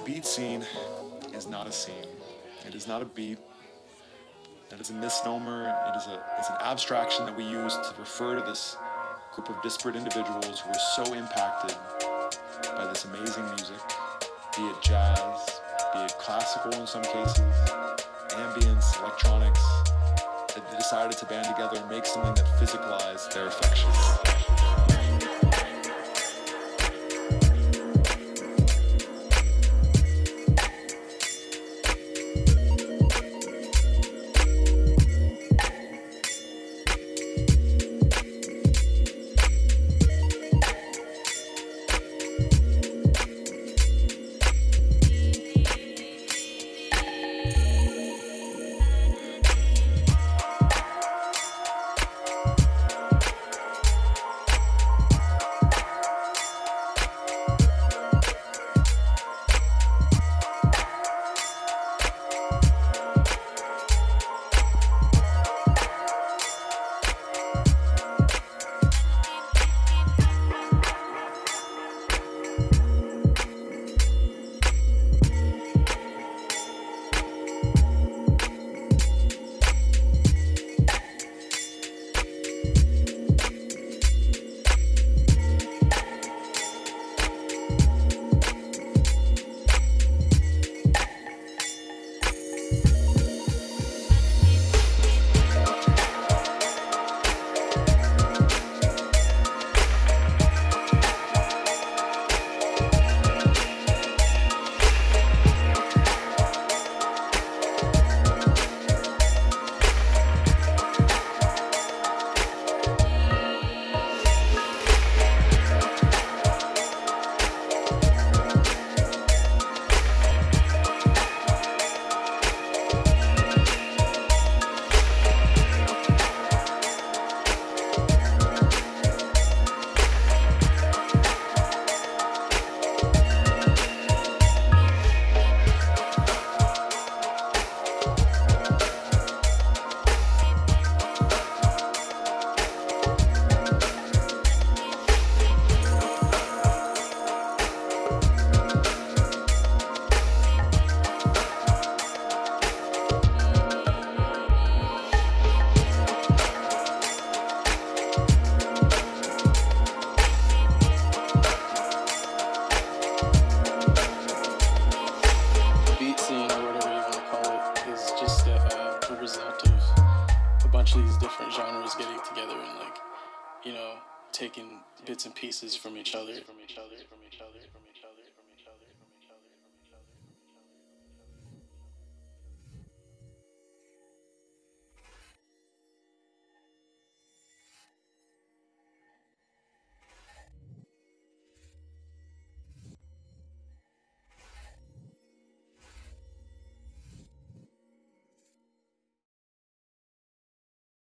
beat scene is not a scene. It is not a beat. That is a misnomer. It's an abstraction that we use to refer to this group of disparate individuals who are so impacted by this amazing music, be it jazz, be it classical in some cases, ambience, electronics, that they decided to band together and make something that physicalized their affections. These different genres getting together and, like, you know, taking bits and pieces from each other.